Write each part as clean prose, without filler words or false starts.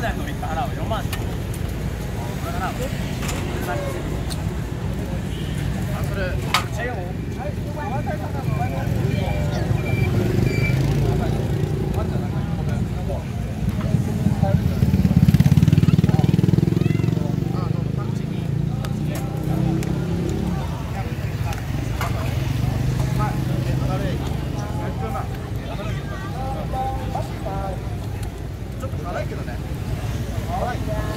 台の一回払う4万。これ払う。それチェーンを。ちょっと辛いけどね。辛い。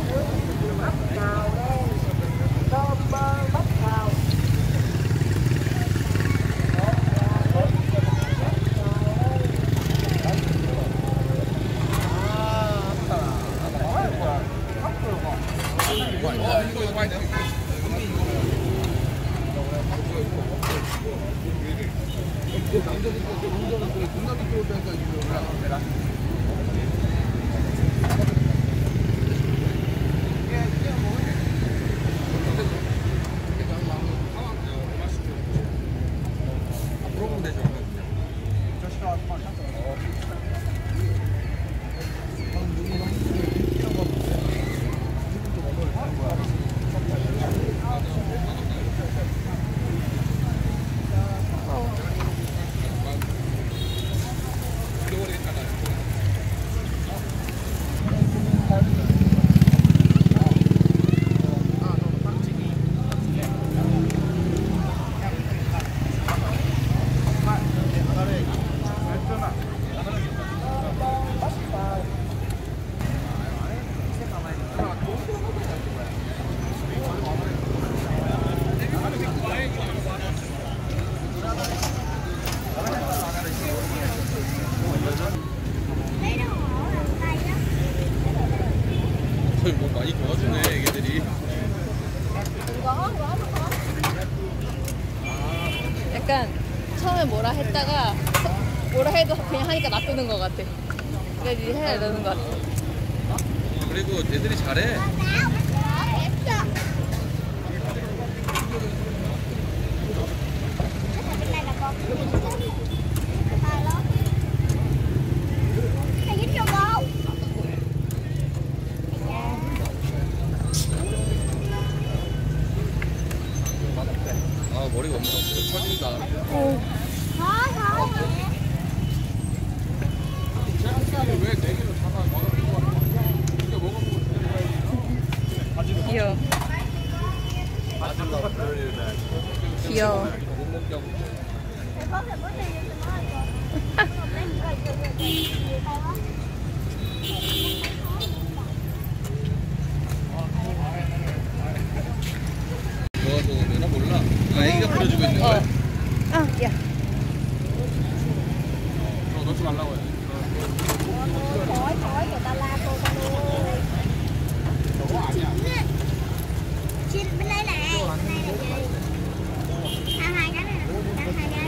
뭐 많이 도와주네 애기들이. 약간 처음에 뭐라 했다가 뭐라 해도 그냥 하니까 놔두는 것 같아. 그래 니 해야 되는 것 같아. 그리고 애들이 잘해. 아 머리가 엄청 처진다. 왜 4개를 잡아? 이거 먹어보고 귀여워. 귀여워. 좋아서 오면은 몰라. 애기가 뿌려주고 있는 거야? 아, 야. 넣지 말라고 해. Người ta la cô luôn. Xin bên đây nè, bên đây là gì? Hai cái này nè, hai cái.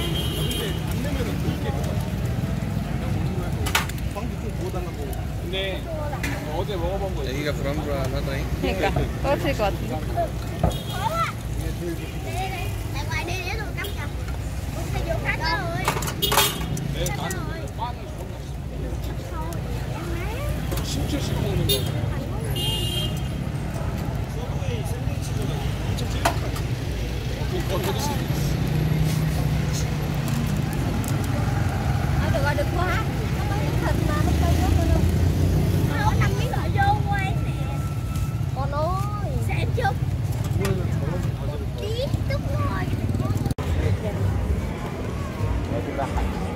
근데 어제 먹어본 거 애기가 불안불안하다잉. 그러니까 떨어질 것 같은데. Tại ngoài đi để tôi cắm chặt. Phải vô khác rồi. Khác rồi. 진짜 씹어 먹는 거. Được rồi, được quá. Nó có những thịt mà nó cây rất luôn. Nó 5 miếng gọi vô quay nè. Con ơi. Xem chưa? Tí chút thôi.